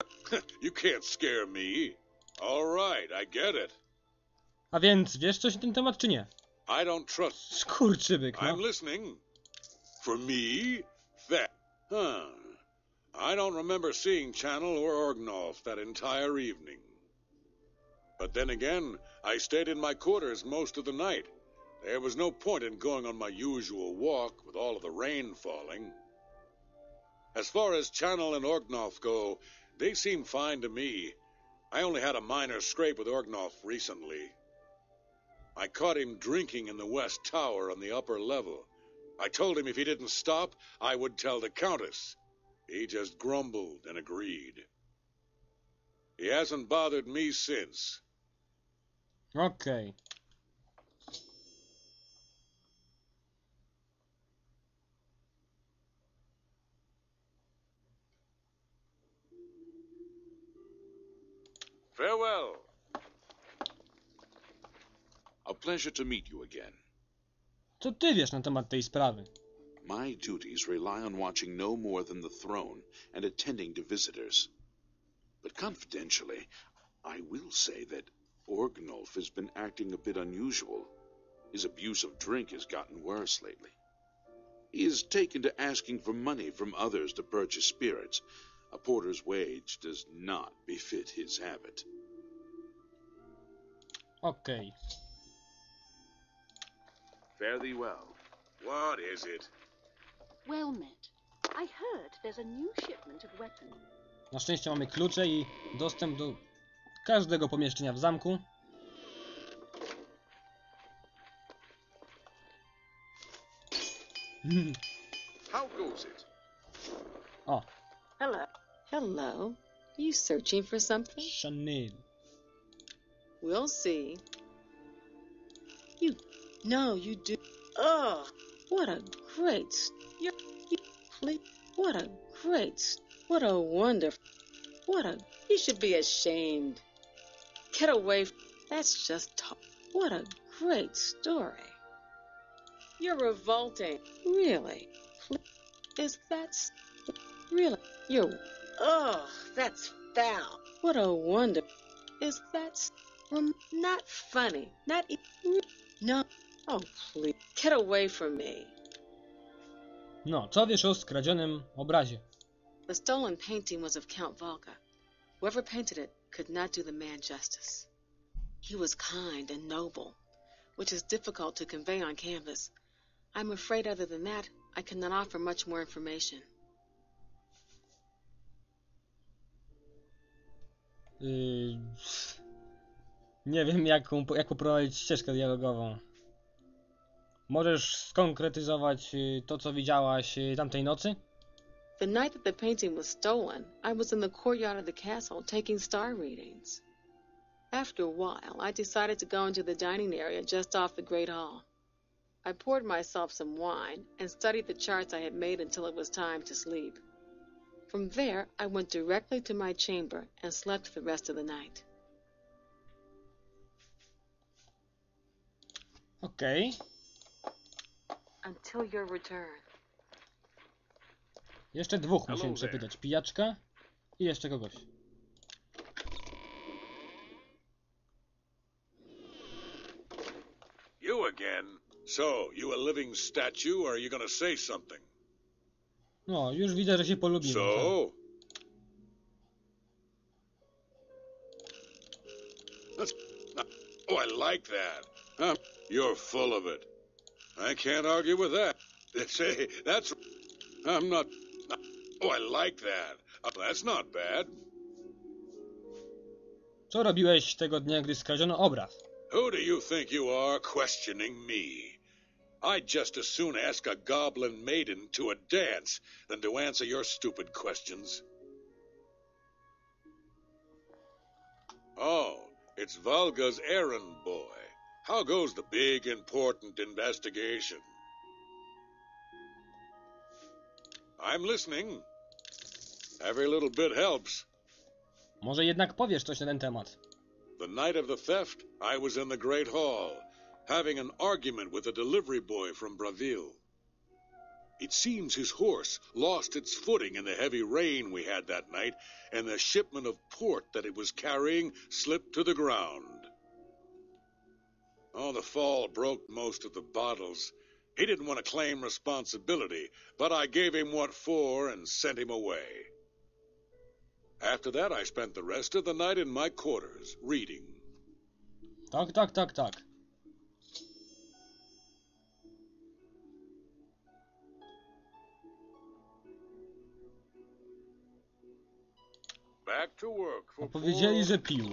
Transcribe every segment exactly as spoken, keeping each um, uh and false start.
You can't scare me. All right, I get it. A więc wiesz coś na ten temat, czy nie? I don't trust... Skurczybyk, no. I'm listening. For me? That... Huh. I don't remember seeing Channel or Orgnolf that entire evening. But then again, I stayed in my quarters most of the night. There was no point in going on my usual walk with all of the rain falling. As far as Channel and Orgnolf go, they seem fine to me. I only had a minor scrape with Orgnolf recently. I caught him drinking in the West Tower on the upper level. I told him if he didn't stop, I would tell the Countess. He just grumbled and agreed. He hasn't bothered me since. Okej. Okay. Farewell. A pleasure to meet you again. Co ty wiesz na temat tej sprawy? My duties rely on watching no more than the throne and attending to visitors. But confidentially, I will say that Orgnolf has been acting a bit unusual. His abuse of drink has gotten worse lately. He has taken to asking for money from others to purchase spirits. A porter's wage does not befit his habit. Okej. Okay. Fare thee well. What is it? Well met. I heard there's a new shipment of weapons. Na szczęście mamy klucze i dostęp do każdego pomieszczenia w zamku. How goes it? O. Hello. Hello. Are you searching for something? Chanel. We'll see. You... No, you do... Oh, what a great... You're... You, please, what a great... What a wonderful... What a... You should be ashamed. Get away... That's just... Talk. What a great story. You're revolting. Really? Is that... Really? You're... Oh, that's foul. What a wonder. Is that... Not funny. Not... No. Oh, please. Get away from me. No, co wiesz o skradzionym obrazie? The stolen painting was of Count Volga. Whoever painted it could not do the man justice. He was kind and noble, which is difficult to convey on canvas. I'm afraid other than that, I cannot offer much more information. Yy... Nie wiem, jak, jak poprowadzić ścieżkę dialogową. Możesz skonkretyzować to, co widziałaś tamtej nocy? The night that the painting was stolen, I was in the courtyard of the castle taking star readings. After a while, I decided to go into the dining area just off the Great Hall. I poured myself some wine and studied the charts I had made until it was time to sleep. From there, I went directly to my chamber and slept the rest of the night. Okej. Okay. Until your return. Jeszcze dwóch musimy przepytać. Pijaczka i jeszcze kogoś. You again? So, you a living statue, or are you gonna say something? No, już widzę, że się polubimy. So? That's... Oh, I like that. Huh? You're full of it. I can't argue with that. Say, that's... I'm not... Oh, I like that. That's not bad. Co robiłeś tego dnia, gdy skradziono obraz? Who do you think you are questioning me? I'd just as soon ask a goblin maiden to a dance than to answer your stupid questions. Oh, it's Volga's errand boy. How goes the big, important investigation? I'm listening. Every little bit helps. Może jednak powiesz coś na ten temat. The night of the theft, I was in the Great Hall, having an argument with a delivery boy from Braville. It seems his horse lost its footing in the heavy rain we had that night, and the shipment of port that it was carrying slipped to the ground. Oh, the fall broke most of the bottles. He didn't want to claim responsibility, but I gave him what for and sent him away. After that, I spent the rest of the night in my quarters, reading. Tak, tak, tak, tak. Back to work for Powiedzieli, poor... że pił.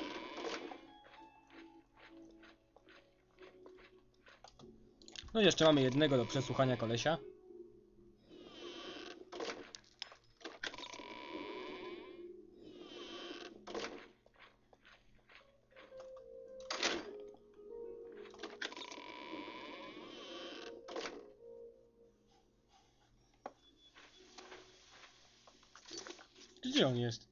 No i jeszcze mamy jednego do przesłuchania kolesia. Gdzie on jest?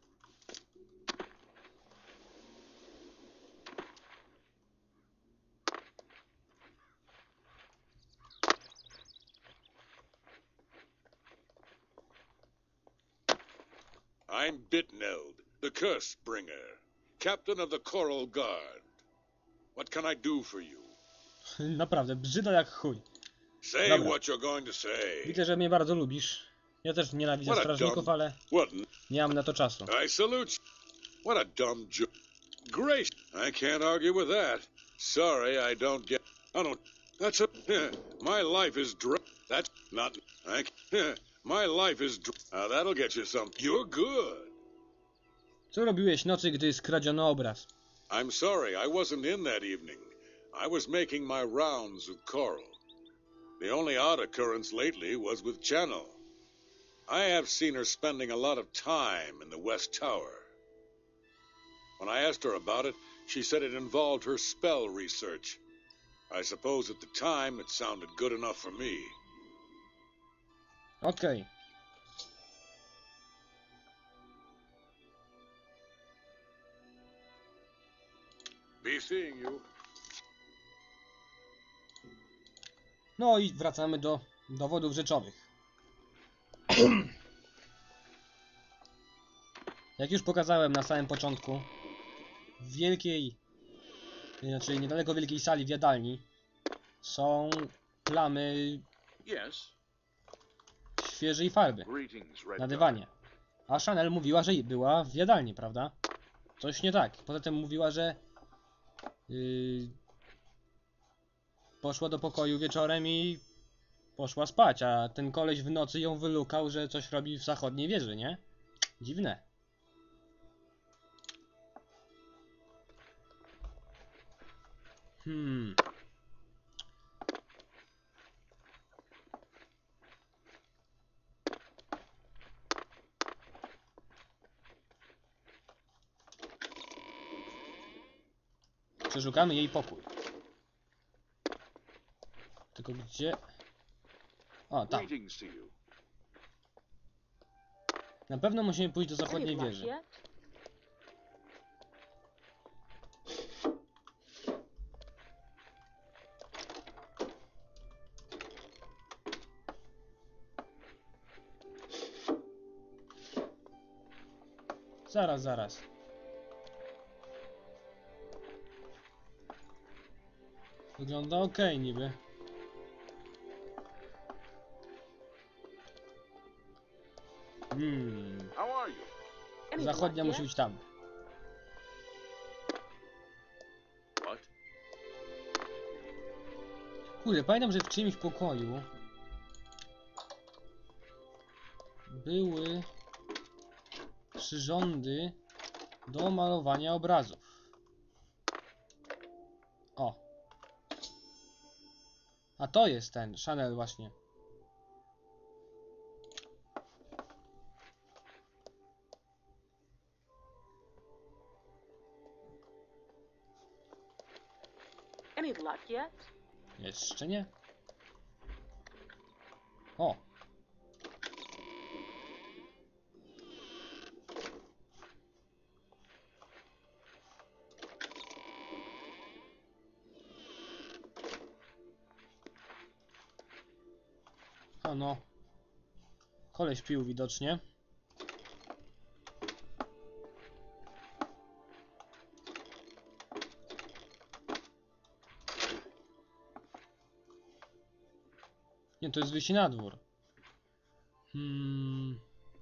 I'm Bitneld, the Curse Bringer, captain of the Coral Guard. What can I do for you? Naprawdę, brzyda jak chuj. Say Dobra. what you're going to say. Widzę, że mnie bardzo lubisz. Ja też nienawidzę What a strażników, dumb- ale What? nie mam na to czasu. I salute you. What a dumb joke. Grace, I can't argue with that. Sorry, I don't get... I don't... That's a... My life is dr... That's not... I... My life is dr... Now that'll get you some... You're good. Co robiłeś nocy, gdy skradziono obraz? I'm sorry, I wasn't in that evening. I was making my rounds of Coral. The only odd occurrence lately was with Channel. I have seen her spending a lot of time in the West Tower. When I asked her about it, she said it involved her spell research. I suppose at the time it sounded good enough for me. Okej. Be seeing you. No i wracamy do dowodów rzeczowych. Jak już pokazałem na samym początku, w wielkiej, znaczy niedaleko wielkiej sali w jadalni są plamy Yes. świeżej farby Greetings, Red na Guard. dywanie. A Chanel mówiła, że była w jadalni, prawda? Coś nie tak. Poza tym mówiła, że yy, poszła do pokoju wieczorem i poszła spać, a ten koleś w nocy ją wylukał, że coś robi w zachodniej wieży, nie? Dziwne. Hmm. Przeszukamy jej pokój. Tylko gdzie? O, tam. Greetings to you. Na pewno musimy pójść do Any zachodniej luck wieży. yet? Zaraz, zaraz. Wygląda ok, niby. Hmm. How are you? Any Zachodnia luck musi yet? być tam. What? Kurde, pamiętam, że w czyimś pokoju były przyrządy do malowania obrazów. O. A to jest ten Chanel właśnie. Any luck yet? Jeszcze nie. O. A no. Koleś pił widocznie. Nie, to jest wyjście na dwór. Hmm.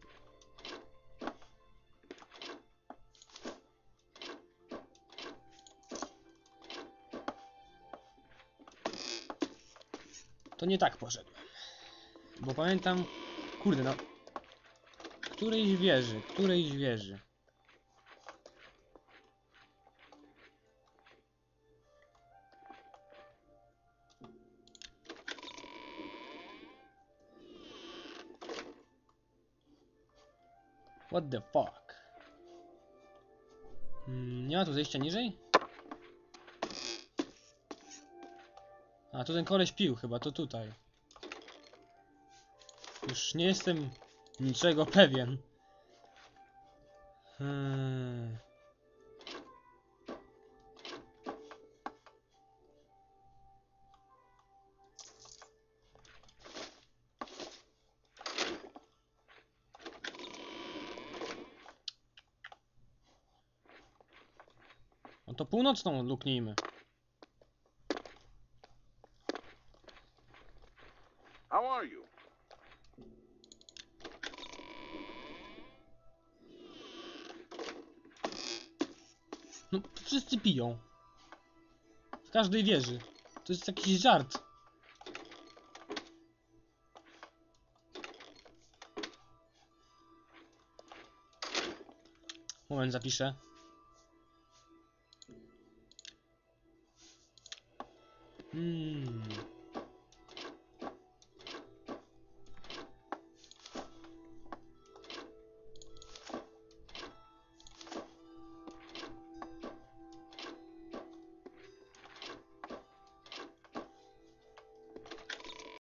To nie tak poszedłem. Bo pamiętam... Kurde no... Którejś wieży, którejś wieży. What the fuck? Hmm, nie ma tu zejścia niżej? A, tu ten koleś pił chyba, to tutaj. Już nie jestem niczego pewien. Hmm. No to północną luknijmy. How are you? No, wszyscy piją. W każdej wieży. To jest jakiś żart. Moment, zapiszę. Hmm.